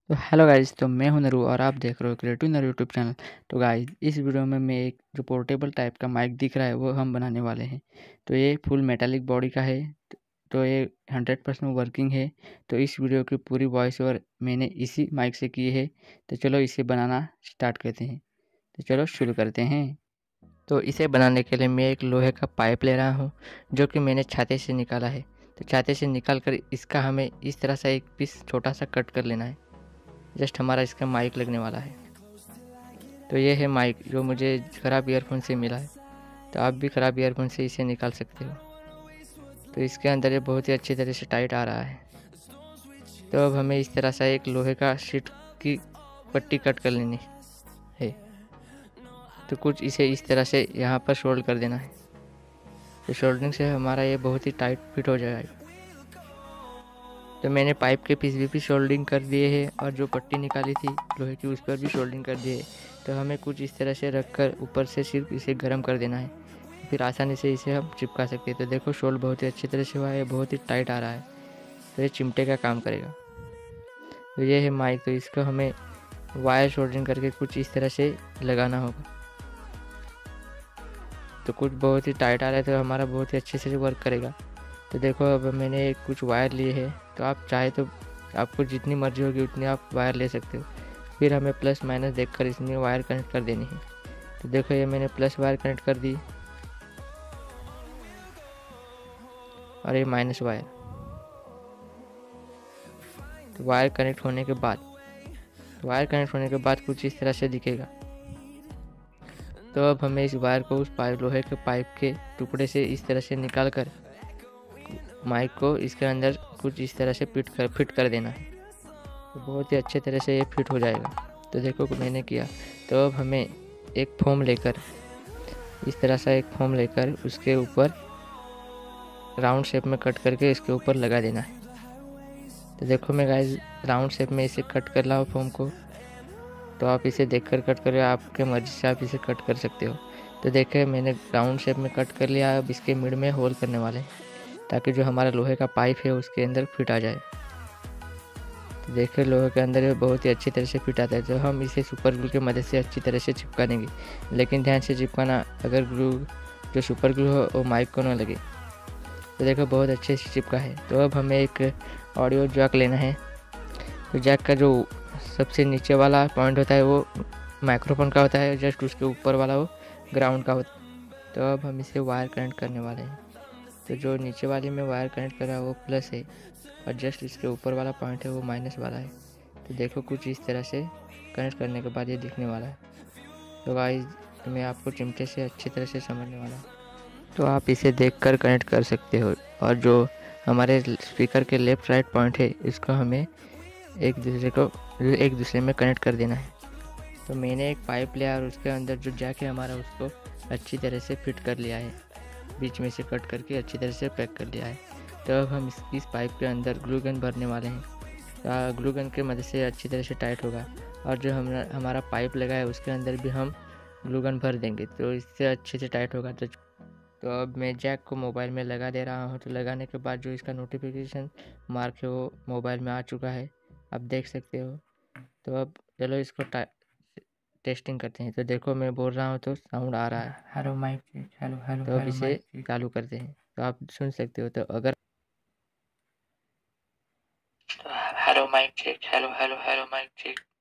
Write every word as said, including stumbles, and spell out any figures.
तो hello guys, तो मैं हूं नरू और आप देख रहे हो क्रिएटिव नरू यूट्यूब चैनल। तो गाइस, इस वीडियो में मैं एक जो पोर्टेबल टाइप का माइक दिख रहा है वो हम बनाने वाले हैं। तो ये फुल मेटालिक बॉडी का है। तो ये हंड्रेड परसेंट वर्किंग है। तो इस वीडियो की पूरी वॉइस ओवर मैंने इसी माइक से की है। तो चलो इसे बनाना स्टार्ट करते हैं। तो चलो शुरू करते हैं। तो इसे बनाने के लिए मैं एक लोहे का पाइप ले रहा हूँ, जो कि मैंने छाते से निकाला है। तो छाते से निकाल कर इसका हमें इस तरह से एक पीस छोटा सा कट कर लेना है। जस्ट हमारा इसका माइक लगने वाला है। तो ये है माइक जो मुझे ख़राब ईयरफोन से मिला है। तो आप भी ख़राब ईयरफोन से इसे निकाल सकते हो। तो इसके अंदर ये बहुत ही अच्छी तरह से टाइट आ रहा है। तो अब हमें इस तरह से एक लोहे का शीट की पट्टी कट कर लेनी है। तो कुछ इसे इस तरह से यहाँ पर शोल्ड कर देना है। तो शोल्डिंग से हमारा ये बहुत ही टाइट फिट हो जाएगा। तो मैंने पाइप के पीस भी, भी शोल्डिंग कर दिए हैं और जो पट्टी निकाली थी लोहे की उस पर भी शोल्डिंग कर दिए। तो हमें कुछ इस तरह से रखकर ऊपर से सिर्फ इसे गर्म कर देना है, फिर आसानी से इसे हम चिपका सकते हैं। तो देखो शोल्ड बहुत ही अच्छी तरह से हुआ है, बहुत ही टाइट आ रहा है। तो ये चिमटे का काम करेगा। तो ये है माइक। तो इसको हमें वायर शोल्डरिंग करके कुछ इस तरह से लगाना होगा। तो कुछ बहुत ही टाइट आ रहा है, तो हमारा बहुत ही अच्छे से वर्क करेगा। तो देखो अब मैंने कुछ वायर लिए हैं। तो आप चाहे तो आपको जितनी मर्जी होगी उतनी आप वायर ले सकते हो। फिर हमें प्लस माइनस देखकर इसमें वायर कनेक्ट कर देनी है। तो देखो ये मैंने प्लस वायर कनेक्ट कर दी और ये माइनस वायर। तो वायर कनेक्ट होने के बाद वायर कनेक्ट होने के बाद कुछ इस तरह से दिखेगा। तो अब हमें इस वायर को उस पाइप लोहे के पाइप के टुकड़े से इस तरह से निकाल कर माइक को इसके अंदर कुछ इस तरह से फिट कर फिट कर देना है। तो बहुत ही अच्छे तरह से ये फिट हो जाएगा। तो देखो मैंने किया। तो अब हमें एक फोम लेकर इस तरह से एक फोम लेकर उसके ऊपर राउंड शेप में कट करके इसके ऊपर लगा देना है। तो देखो मैं गाइस राउंड शेप में इसे कट कर रहा हूँ फोम को। तो आप इसे देखकर कट करें, आपके मर्जी से आप इसे कट कर सकते हो। तो देखे मैंने राउंड शेप में कट कर लिया। अब इसके मिड में होल करने वाले हैं, ताकि जो हमारा लोहे का पाइप है उसके अंदर फिट आ जाए। तो देखिए लोहे के अंदर ये बहुत ही अच्छी तरह से फिट आता है। तो हम इसे सुपर ग्लू की मदद से अच्छी तरह से चिपका देंगे, लेकिन ध्यान से चिपकाना, अगर ग्लू जो सुपर ग्लू हो वो माइक को न लगे। तो देखो बहुत अच्छे से चिपका है। तो अब हमें एक ऑडियो जैक लेना है। तो जैक का जो सबसे नीचे वाला पॉइंट होता है वो माइक्रोफोन का होता है, जस्ट उसके ऊपर वाला वो ग्राउंड का होता है। तो अब हम इसे वायर कनेक्ट करने वाले हैं। तो जो नीचे वाले में वायर कनेक्ट करा वो प्लस है और जस्ट इसके ऊपर वाला पॉइंट है वो माइनस वाला है। तो देखो कुछ इस तरह से कनेक्ट करने के बाद ये दिखने वाला है। तो गाइस मैं आपको चिमटे से अच्छी तरह से समझने वाला हूँ। तो आप इसे देखकर कनेक्ट कर सकते हो। और जो हमारे स्पीकर के लेफ़्ट राइट पॉइंट है इसको हमें एक दूसरे को एक दूसरे में कनेक्ट कर देना है। तो मैंने एक पाइप लिया और उसके अंदर जो जैक है हमारा उसको अच्छी तरह से फिट कर लिया है, बीच में से कट करके अच्छी तरह से पैक कर लिया है। तो अब हम इस, इस पाइप के अंदर ग्लू गन भरने वाले हैं। तो ग्लू गन की मदद से अच्छी तरह से टाइट होगा। और जो हम हमारा पाइप लगा है उसके अंदर भी हम ग्लू गन भर देंगे, तो इससे अच्छे से टाइट होगा। तो तो अब मैं जैक को मोबाइल में लगा दे रहा हूँ। तो लगाने के बाद जो इसका नोटिफिकेशन मार्क है वो मोबाइल में आ चुका है, आप देख सकते हो। तो अब चलो इसको टेस्टिंग करते हैं। तो देखो मैं बोल रहा हूँ तो साउंड आ रहा है। Hello mic check, hello hello तो अब हेलो इसे माइक चेक। चालू करते हैं तो आप सुन सकते हो। तो अगर hello mic check, hello hello hello mic check.